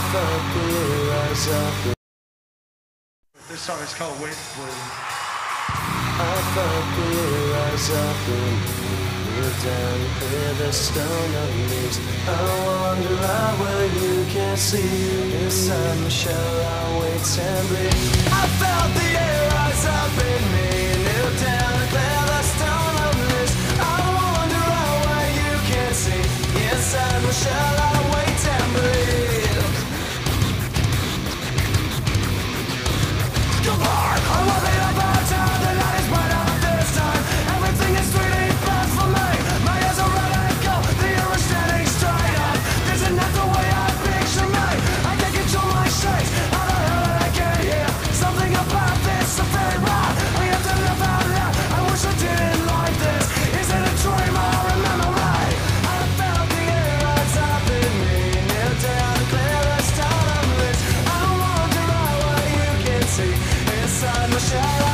felt the rise up. This song is called Wait For You. I felt the rise up and kneel down and clear the stone of leaves. I wander out where you can't see. Inside my shell I wait and bleed. I felt the air rise up in me. Kneel down and clear the stone of leaves. I wander out where you can't see. Inside my shell I wait and bleed. Come on, I'm walking about town. The light is bright out this time. Everything is 3D fast for me. My ears are red and gold. The air is standing straight up. This is not the way I picture me. I can't control my shakes. How the hell did I get here? Something about this is very wrong. I have to live out loud. I wish I didn't like this. Is it a dream or a memory? I felt the air rise up in me. Kneel down and clear the stone of lids. I wander out where you can see. Inside my shadow